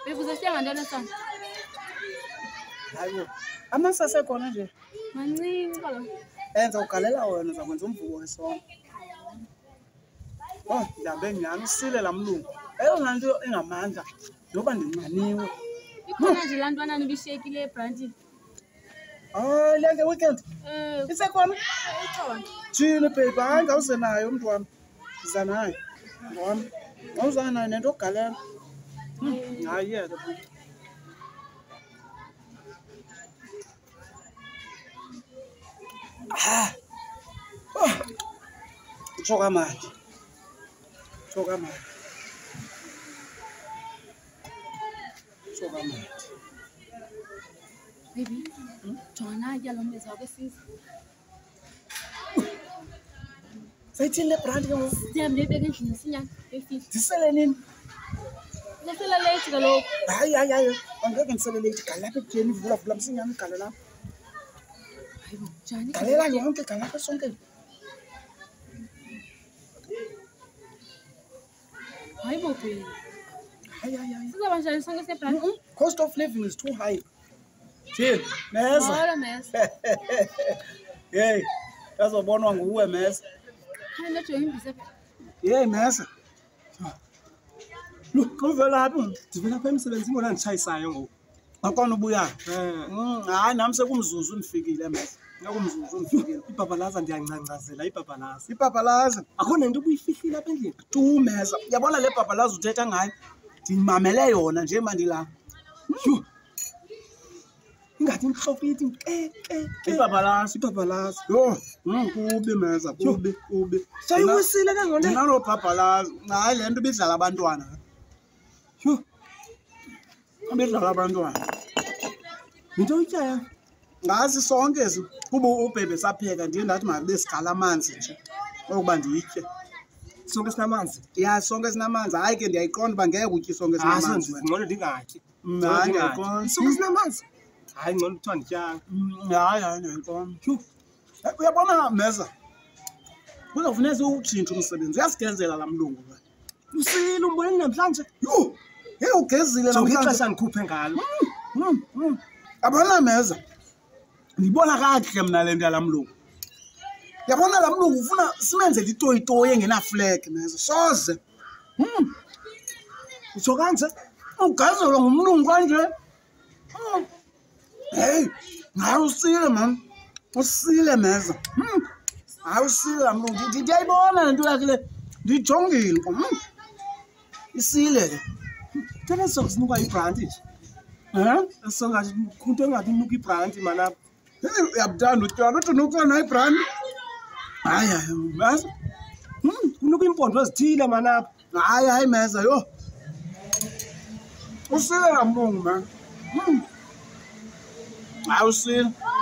Bekuzohlenga ntona sana. Hayibo. Amasase khona nje. Mancinci balo. Enza ugalela wena uzakwenza umvubo wesonke. Oh, ndambe ngiyanisile lamlungu. Eyona nto engamandla ngoba ndinxaniwe. Ikhona nje laa ntwana nibishiyekile ebrantini. Oh, le weekend. Isekhona? Ikhona. Thini baby, hayi ngawuze naye umntu wami. Ndiza naye. Ngona. Ngawuza naye nento ogalela. Hayi yeke. Choka manje. Choka manje. Choka manje. Baby, Jona yalo meza wakhe sisi. Sayithini le brand ke ngoku? Siyambe beke endlini sinyana efihla. Ndisele nini? Lesela late kaloku. Hayi. Angeke ndisele late. Galapha ekutyeni vula msinyane galela. Hayibo, njani? Galela yonke galapha sonke. Hayibo baby. Hayi. Sizaba njani sonke sebrantini? Cost of living is too high. Thini? Meza. Hola mesa. Hey, yazobonwa nguwe meza. Hayi nto imbise. Hey meza. Look, uvela lapha. Ndivela pha emsebenzini bona nditshayisayo ngoku. Akona ubuya. Hayi nami sekumzuzu ndifikile meza. Nakumzuzu ndifikile. Ibhabhalaza ndiyancancazela ibhabhalaza. Ibhabhalaza. Akho nento ubuyifihlile apha endlini. Tu meza. Uyabona le bhabhalaza uthetha ngayo? Ndimamele yona nje mandila. Ingathi inhlophithi Ibhabhalaza. Yo, kubi meza, kubi. Sayiwisile ke ngone. Ndinalo bhabhalaza. Hayi le nto ibidlala abantwana. Yho, Ibidlala abantwana. into utyaya. Ngazi sonke ezi kuba ubhebe sapheka ndiye ndathi mabe sigala amanzi nje okuba ndiyitye. Sonke sinamanzi. Ya sonke sinamanzi. Hayi ke ndiyayiqonda uba ngeke utye sonke sinamanzi. Ngcono ndingatyi. Hayi ndiyayiqonda. Sonke sinamanzi. Hayi ngcono kuthiwa ndityanga. Hayi ndiyayiqonda. Uyabona meza. Kuzofuneka utshintshe umsebenzi. Uyasigezela la mlungu. Usile umbone namhlanje. Yho, hey ugezile Sonke namhlanje. ixesha ndikhuphe ngalo. Yabona meza. Ndibona kakuhle mina le nto yala mlungu. Yabona la mlungu ufuna simenzele itoyitoyi engenaflag meza. Soze. Utsho kanje? Ugazelwa ngumlungu kanje. Hey, hayi usile man. Usile meza. Hayi usile la mlungu. Ndiyayibona le nto yakhe le. Ndijongile. Isile ke. Tena sonke sinuka ibranti nje. Sonke kunto engathi unuka ibranti mana. Uyabudanda utywala uthi unuka nayo ibrand. Hayi meza. Unuka impondo ezithile mana. Hayi meza yo. Usile la mlungu man. Hayi usile.